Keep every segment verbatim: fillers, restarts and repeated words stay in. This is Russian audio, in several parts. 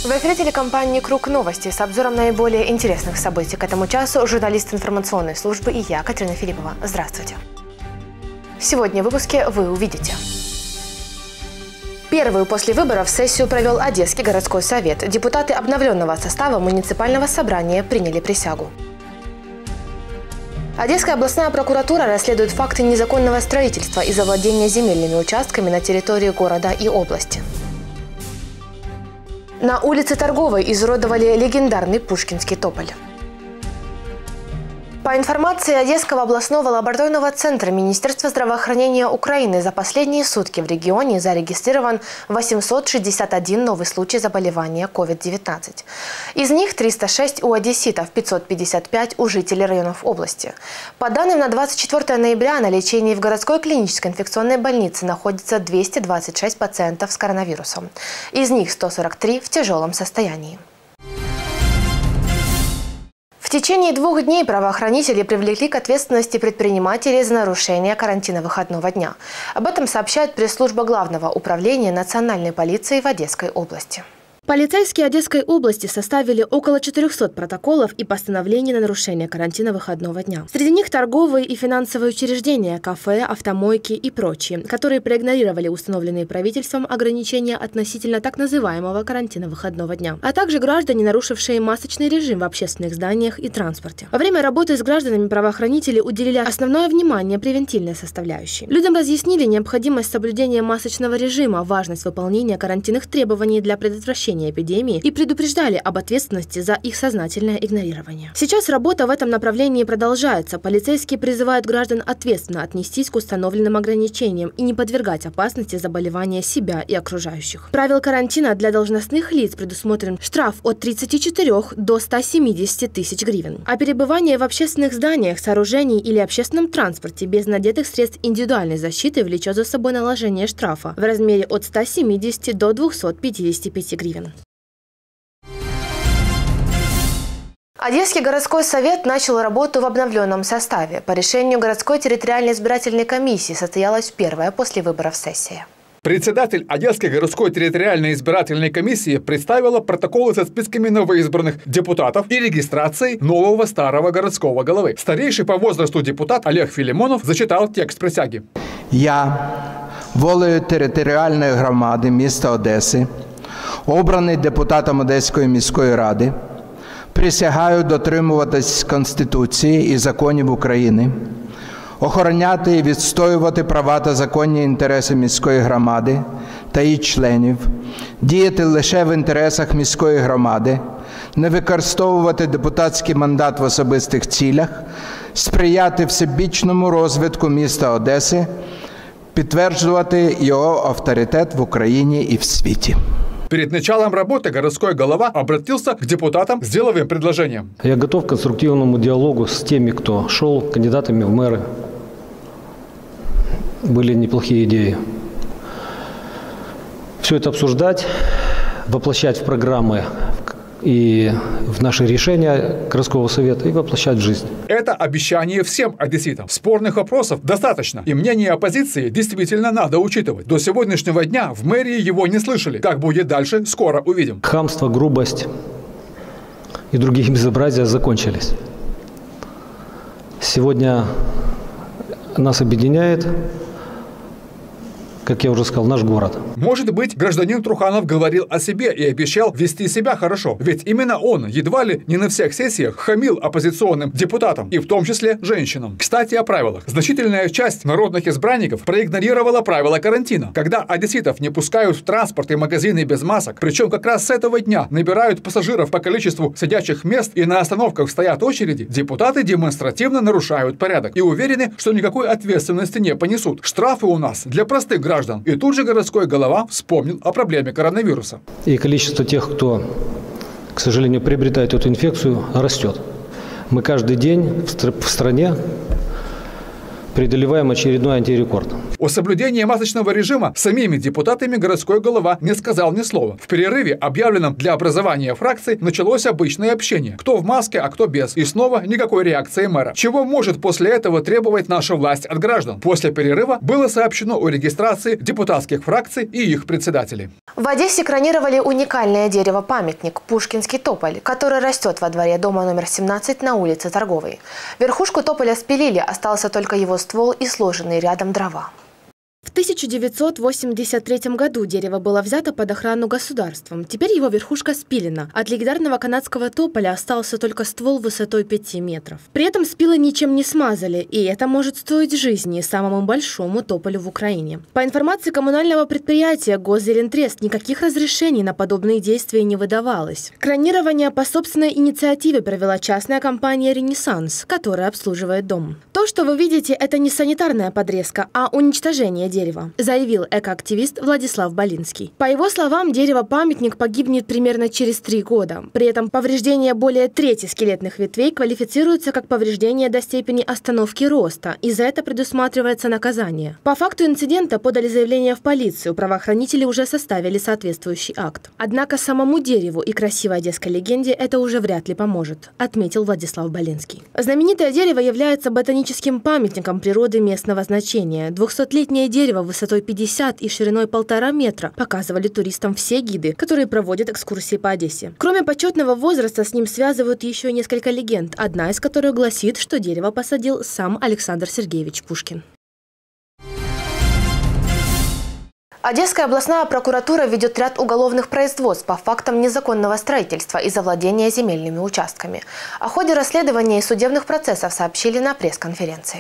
В эфире телекомпании «Круг новости» с обзором наиболее интересных событий к этому часу журналист информационной службы и я, Катерина Филиппова. Здравствуйте. Сегодня в выпуске вы увидите. Первую после выборов сессию провел Одесский городской совет. Депутаты обновленного состава муниципального собрания приняли присягу. Одесская областная прокуратура расследует факты незаконного строительства и завладения земельными участками на территории города и области. На улице Торговой изуродовали легендарный Пушкинский тополь. По информации Одесского областного лабораторного центра Министерства здравоохранения Украины, за последние сутки в регионе зарегистрирован восемьсот шестьдесят один новый случай заболевания ковид девятнадцать. Из них триста шесть у одесситов, пятьсот пятьдесят пять у жителей районов области. По данным на двадцать четвёртое ноября на лечении в городской клинической инфекционной больнице находится двести двадцать шесть пациентов с коронавирусом. Из них сто сорок три в тяжелом состоянии. В течение двух дней правоохранители привлекли к ответственности предпринимателей за нарушение карантина выходного дня. Об этом сообщает пресс-служба Главного управления национальной полиции в Одесской области. Полицейские Одесской области составили около четырёхсот протоколов и постановлений на нарушение карантина выходного дня. Среди них торговые и финансовые учреждения, кафе, автомойки и прочие, которые проигнорировали установленные правительством ограничения относительно так называемого карантина выходного дня, а также граждане, нарушившие масочный режим в общественных зданиях и транспорте. Во время работы с гражданами правоохранители уделили основное внимание превентивной составляющей. Людям разъяснили необходимость соблюдения масочного режима, важность выполнения карантинных требований для предотвращения эпидемии и предупреждали об ответственности за их сознательное игнорирование. Сейчас работа в этом направлении продолжается. Полицейские призывают граждан ответственно отнестись к установленным ограничениям и не подвергать опасности заболевания себя и окружающих. Правил карантина для должностных лиц предусмотрен штраф от тридцати четырёх до ста семидесяти тысяч гривен. А перебывание в общественных зданиях, сооружений или общественном транспорте без надетых средств индивидуальной защиты влечет за собой наложение штрафа в размере от ста семидесяти до двухсот пятидесяти пяти гривен. Одесский городской совет начал работу в обновленном составе. По решению городской территориальной избирательной комиссии состоялась первая после выборов сессия. Председатель Одесской городской территориальной избирательной комиссии представила протоколы со списками новоизбранных депутатов и регистрацией нового старого городского головы. Старейший по возрасту депутат Олег Филимонов зачитал текст присяги. Я, волею територіальної громади міста Одеси, обраний депутатом Одеської міської ради, присягаю дотримуватись Конституції і законів України, охороняти і відстоювати права та законні інтереси міської громади та її членів, діяти лише в інтересах міської громади, не використовувати депутатський мандат в особистих цілях, сприяти всебічному розвитку міста Одеси, підтверджувати його авторитет в Україні і в світі. Перед началом работы городской голова обратился к депутатам с деловым предложением. Я готов к конструктивному диалогу с теми, кто шел кандидатами в мэры. Были неплохие идеи. Все это обсуждать, воплощать в программы и в наши решения городского совета и воплощать в жизнь. Это обещание всем одесситам. Спорных вопросов достаточно, и мнение оппозиции действительно надо учитывать. До сегодняшнего дня в мэрии его не слышали. Как будет дальше, скоро увидим. Хамство, грубость и другие безобразия закончились. Сегодня нас объединяет, как я уже сказал, наш город. Может быть, гражданин Труханов говорил о себе и обещал вести себя хорошо. Ведь именно он едва ли не на всех сессиях хамил оппозиционным депутатам, и в том числе женщинам. Кстати, о правилах. Значительная часть народных избранников проигнорировала правила карантина. Когда одесситов не пускают в транспорт и магазины без масок, причем как раз с этого дня набирают пассажиров по количеству сидячих мест и на остановках стоят очереди, депутаты демонстративно нарушают порядок и уверены, что никакой ответственности не понесут. Штрафы у нас для простых граждан. И тут же городской голова вспомнил о проблеме коронавируса. И количество тех, кто, к сожалению, приобретает эту инфекцию, растет. Мы каждый день в стране преодолеваем очередной антирекорд. О соблюдении масочного режима самими депутатами городской голова не сказал ни слова. В перерыве, объявленном для образования фракций, началось обычное общение. Кто в маске, а кто без. И снова никакой реакции мэра. Чего может после этого требовать наша власть от граждан? После перерыва было сообщено о регистрации депутатских фракций и их председателей. В Одессе кронировали уникальное дерево-памятник «Пушкинский тополь», который растет во дворе дома номер семнадцать на улице Торговой. Верхушку тополя спилили, остался только его ствол и сложенные рядом дрова. В тысяча девятьсот восемьдесят третьем году дерево было взято под охрану государством. Теперь его верхушка спилена. От легендарного канадского тополя остался только ствол высотой пяти метров. При этом спилы ничем не смазали, и это может стоить жизни самому большому тополю в Украине. По информации коммунального предприятия Госзелентрест, никаких разрешений на подобные действия не выдавалось. Кронирование по собственной инициативе провела частная компания «Ренессанс», которая обслуживает дом. То, что вы видите, это не санитарная подрезка, а уничтожение дерева. дерева, заявил экоактивист Владислав Болинский. По его словам, дерево-памятник погибнет примерно через три года. При этом повреждение более трети скелетных ветвей квалифицируется как повреждение до степени остановки роста, и за это предусматривается наказание. По факту инцидента подали заявление в полицию, правоохранители уже составили соответствующий акт. Однако самому дереву и красивой одесской легенде это уже вряд ли поможет, отметил Владислав Болинский. Знаменитое дерево является ботаническим памятником природы местного значения. Двухсотлетнее дерево высотой пятьдесят и шириной полтора метра показывали туристам все гиды, которые проводят экскурсии по Одессе. Кроме почетного возраста, с ним связывают еще несколько легенд, одна из которых гласит, что дерево посадил сам Александр Сергеевич Пушкин. Одесская областная прокуратура ведет ряд уголовных производств по фактам незаконного строительства и завладения земельными участками. О ходе расследования и судебных процессов сообщили на пресс-конференции.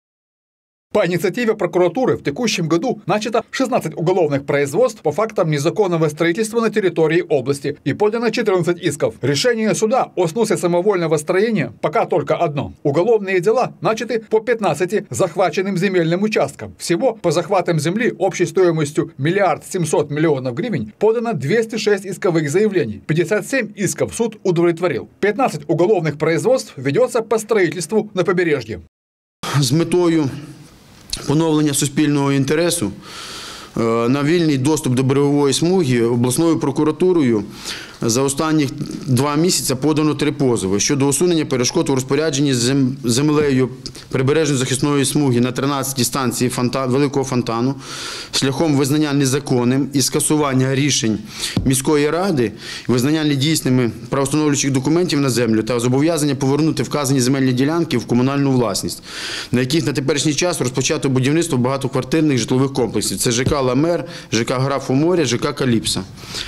По инициативе прокуратуры в текущем году начато шестнадцать уголовных производств по фактам незаконного строительства на территории области и подано четырнадцать исков. Решение суда о сносе самовольного строения пока только одно. Уголовные дела начаты по пятнадцати захваченным земельным участкам. Всего по захватам земли общей стоимостью миллиард семьсот миллионов гривен подано двести шесть исковых заявлений. пятьдесят семь исков суд удовлетворил. пятнадцать уголовных производств ведется по строительству на побережье. З метою поновлення суспільного інтересу на вільний доступ до берегової смуги обласною прокуратурою за останні два місяці подано три позови щодо усунення перешкод у розпорядженні землею прибережної захисної смуги на тринадцятій станції Великого Фонтану шляхом визнання незаконним і скасування рішень міської ради, визнання недійсними правовстановлюючих документів на землю та зобов'язання повернути вказані земельні ділянки в комунальну власність, на яких на теперішній час розпочато будівництво багатоквартирних житлових комплексів. Це ЖК «Ламер», ЖК «Граф у морі», ЖК «Каліпса».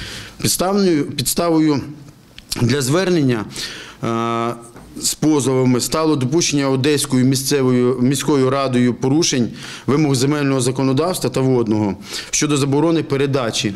Підставою для звернення з позовами стало допущення Одеською місцевою міською радою порушень вимог земельного законодавства та водного щодо заборони передачі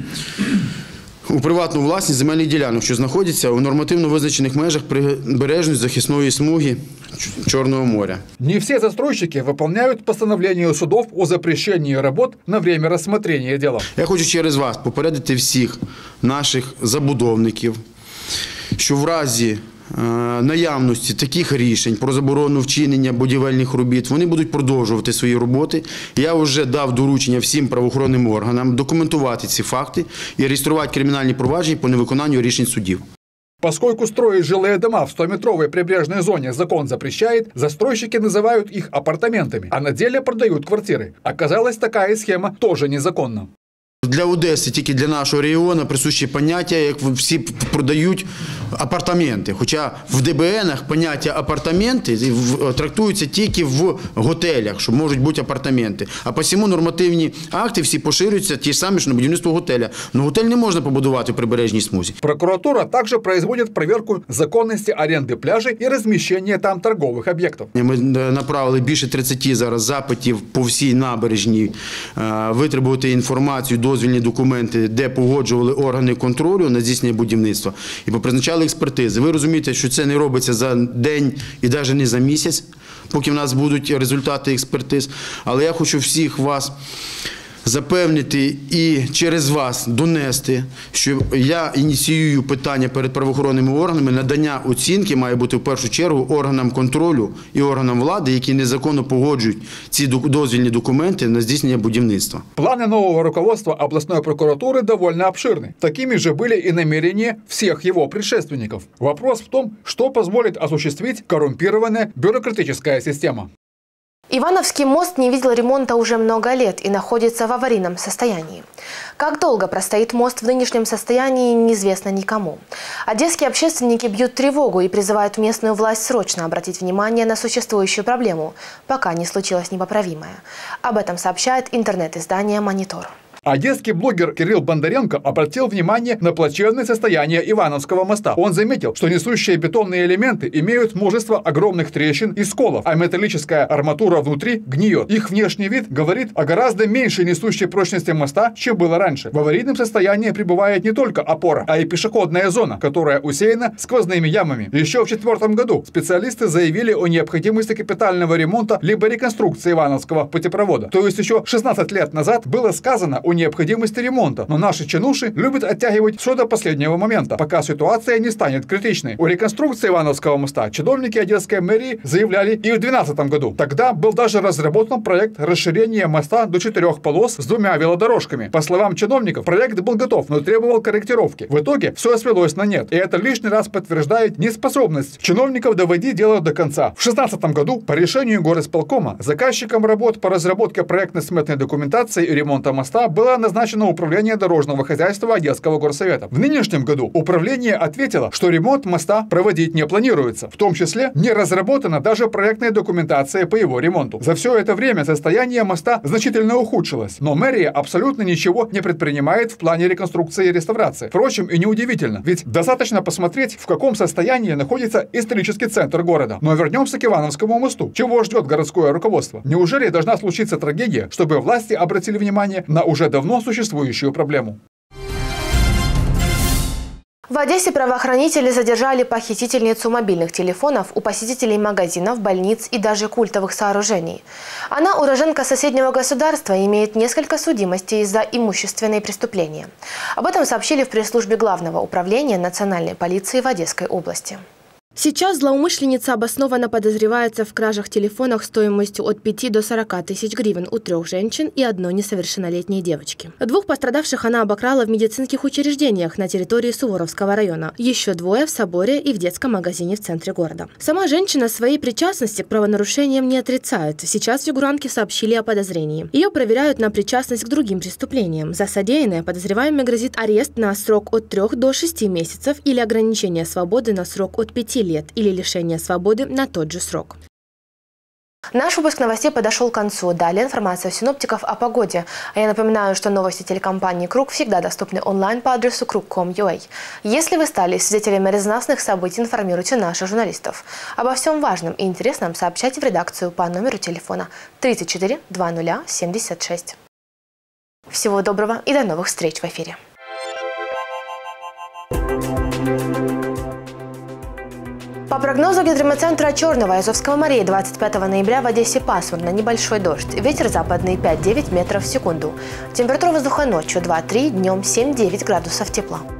у приватну власність земельних ділянок, що знаходяться у нормативно визначених межах прибережної захисної смуги Черного моря. Не все застройщики выполняют постановление судов о запрещении работ на время рассмотрения дела. Я хочу через вас попередити всіх наших забудовників, що в разі наявності таких рішень про заборону вчинення будівельних робіт, вони будуть продовжувати свої роботи. Я вже дав доручення всім правоохоронним органам документувати ці факти і реєструвати кримінальні провадження по невиконанню рішень судів. Поскольку строить жилые дома в стометровой прибрежной зоне закон запрещает, застройщики называют их апартаментами, а на деле продают квартиры. Оказалось, такая схема тоже незаконна. Для Одеси, тільки для нашого регіону присуще поняття, як всі продають апартаменти. Хоча в ДБНах поняття апартаменти трактуються тільки в готелях, що можуть бути апартаменти. А посему нормативні акти всі поширюються ті ж самі, що на будівництво готеля. Но готель не можна побудувати в прибережній смузі. Прокуратура также производит проверку законности аренды пляжей и размещения там торговых объектов. Ми направили більше тридцяти зараз запитів по всій набережній, витребувати інформацію, дозвільні документи, де погоджували органи контролю на здійснення будівництва і попризначали експертизи. Ви розумієте, що це не робиться за день і навіть не за місяць, поки в нас будуть результати експертиз. Але я хочу всіх вас запевнити і через вас донести, що я ініціюю питання перед правоохоронними органами, надання оцінки має бути в першу чергу органам контролю і органам влади, які незаконно погоджують ці дозвільні документи на здійснення будівництва. Планы нового руководства областной прокуратуры довольно обширны. Такими же были и намерения всех его предшественников. Вопрос в том, что позволит осуществить коррумпированная бюрократическая система. Ивановский мост не видел ремонта уже много лет и находится в аварийном состоянии. Как долго простоит мост в нынешнем состоянии, неизвестно никому. Одесские общественники бьют тревогу и призывают местную власть срочно обратить внимание на существующую проблему, пока не случилось непоправимое. Об этом сообщает интернет-издание «Монитор». Одесский блогер Кирилл Бондаренко обратил внимание на плачевное состояние Ивановского моста. Он заметил, что несущие бетонные элементы имеют множество огромных трещин и сколов, а металлическая арматура внутри гниет. Их внешний вид говорит о гораздо меньшей несущей прочности моста, чем было раньше. В аварийном состоянии пребывает не только опора, а и пешеходная зона, которая усеяна сквозными ямами. Еще в две тысячи четвёртом году специалисты заявили о необходимости капитального ремонта либо реконструкции Ивановского путепровода. То есть еще шестнадцать лет назад было сказано о необходимости ремонта, но наши чинуши любят оттягивать все до последнего момента, пока ситуация не станет критичной. О реконструкции Ивановского моста чиновники Одесской мэрии заявляли и в две тысячи двенадцатом году. Тогда был даже разработан проект расширения моста до четырех полос с двумя велодорожками. По словам чиновников, проект был готов, но требовал корректировки. В итоге все свелось на нет, и это лишний раз подтверждает неспособность чиновников доводить дело до конца. В две тысячи шестнадцатом году по решению горисполкома заказчиком работ по разработке проектно-сметной документации и ремонта моста был было назначено Управление дорожного хозяйства Одесского горсовета. В нынешнем году управление ответило, что ремонт моста проводить не планируется. В том числе не разработана даже проектная документация по его ремонту. За все это время состояние моста значительно ухудшилось, но мэрия абсолютно ничего не предпринимает в плане реконструкции и реставрации. Впрочем, и неудивительно, ведь достаточно посмотреть, в каком состоянии находится исторический центр города. Но вернемся к Ивановскому мосту. Чего ждет городское руководство? Неужели должна случиться трагедия, чтобы власти обратили внимание на уже давно существующую проблему? В Одессе правоохранители задержали похитительницу мобильных телефонов у посетителей магазинов, больниц и даже культовых сооружений. Она уроженка соседнего государства и имеет несколько судимостей за имущественные преступления. Об этом сообщили в пресс-службе Главного управления национальной полиции в Одесской области. Сейчас злоумышленница обоснованно подозревается в кражах телефонов стоимостью от пяти до сорока тысяч гривен у трех женщин и одной несовершеннолетней девочки. Двух пострадавших она обокрала в медицинских учреждениях на территории Суворовского района. Еще двое в соборе и в детском магазине в центре города. Сама женщина своей причастности к правонарушениям не отрицает. Сейчас фигурантки сообщили о подозрении. Ее проверяют на причастность к другим преступлениям. За содеянное подозреваемой грозит арест на срок от трех до шести месяцев или ограничение свободы на срок от пяти лет или лишение свободы на тот же срок. Наш выпуск новостей подошел к концу. Далее информация синоптиков о погоде. А я напоминаю, что новости телекомпании «Круг» всегда доступны онлайн по адресу круг точка ком точка ю а. Если вы стали свидетелями резонансных событий, информируйте наших журналистов. Обо всем важном и интересном сообщайте в редакцию по номеру телефона тридцать четыре двадцать семьдесят шесть. Всего доброго и до новых встреч в эфире. По прогнозу гидрометцентра Черного и Азовского морей двадцать пятого ноября в Одессе пасмурно, небольшой дождь. Ветер западный пять-девять метров в секунду. Температура воздуха ночью два-три, днем семь-девять градусов тепла.